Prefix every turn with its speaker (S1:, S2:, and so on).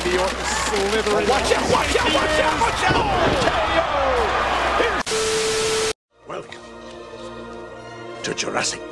S1: Randy Orton slithering.
S2: Watch out, watch out, watch out, watch out!
S3: Welcome to Jurassic